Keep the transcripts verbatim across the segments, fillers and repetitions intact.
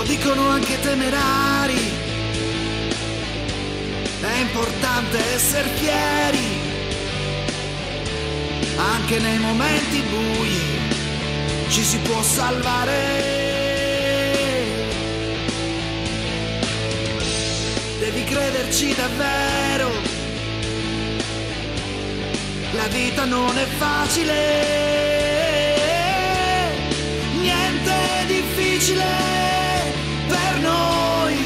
lo dicono anche temerari. È importante essere fieri, anche nei momenti bui ci si può salvare. Devi crederci davvero, la vita non è facile, niente è difficile per noi.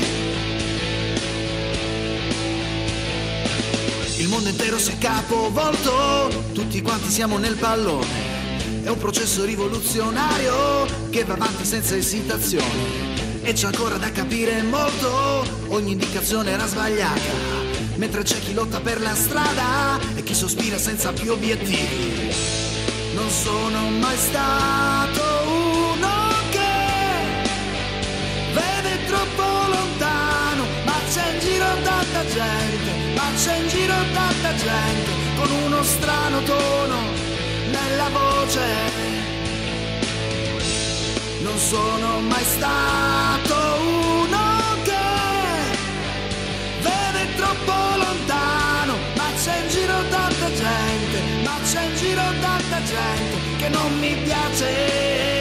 Il mondo intero si è capovolto, tutti quanti siamo nel pallone. È un processo rivoluzionario che va avanti senza esitazione. E c'è ancora da capire molto, ogni indicazione era sbagliata, mentre c'è chi lotta per la strada e chi sospira senza più obiettivi. Non sono mai stato uno che vede troppo lontano, ma c'è in giro tanta gente, ma c'è in giro tanta gente con uno strano tono nella voce. Non sono mai stato uno che vede troppo lontano, ma c'è in giro tanta gente, ma c'è in giro tanta gente che non mi piace.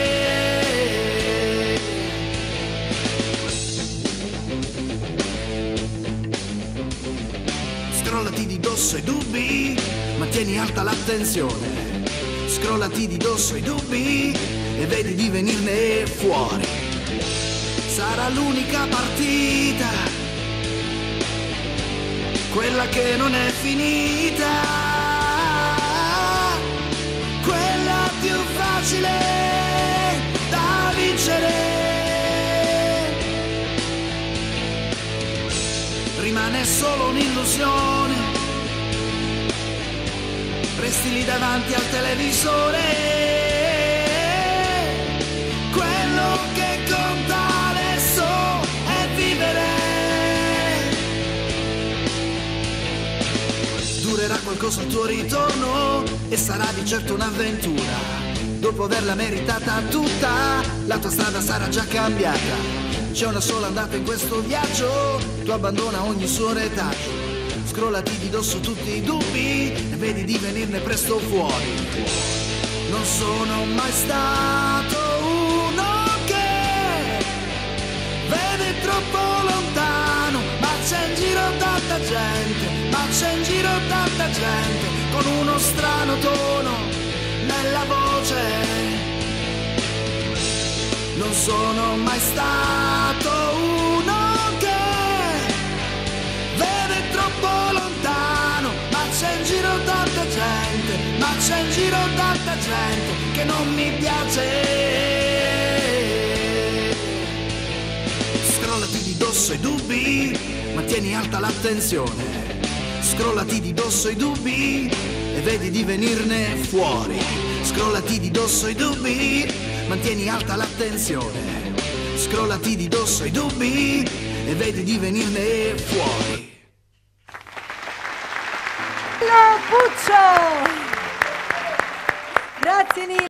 Scrollati di dosso i dubbi, mantieni alta l'attenzione. Scrollati di dosso i dubbi e vedi di venirne fuori. Sarà l'unica partita, quella che non è finita, quella più facile da vincere. Rimane solo un'illusione, resti lì davanti al televisore. Quello che conta adesso è vivere. Durerà qualcosa al tuo ritorno e sarà di certo un'avventura. Dopo averla meritata tutta, la tua strada sarà già cambiata. C'è una sola andata in questo viaggio, tu abbandona ogni suo retaggio. Scrollati di dosso tutti i dubbi e vedi di venirne presto fuori. Non sono mai stato uno che vede troppo lontano, ma c'è in giro tanta gente, ma c'è in giro tanta gente con uno strano tono nella voce. Non sono mai stato uno che vede troppo lontano, ma c'è in giro tanta gente, ma c'è in giro tanta gente che non mi piace. Scrollati di dosso i dubbi, mantieni alta l'attenzione. Scrollati di dosso i dubbi e vedi di venirne fuori. Scrollati di dosso i dubbi, mantieni alta l'attenzione. Scrollati di dosso i dubbi e vedi di venirne fuori. Puccio! Grazie Nino.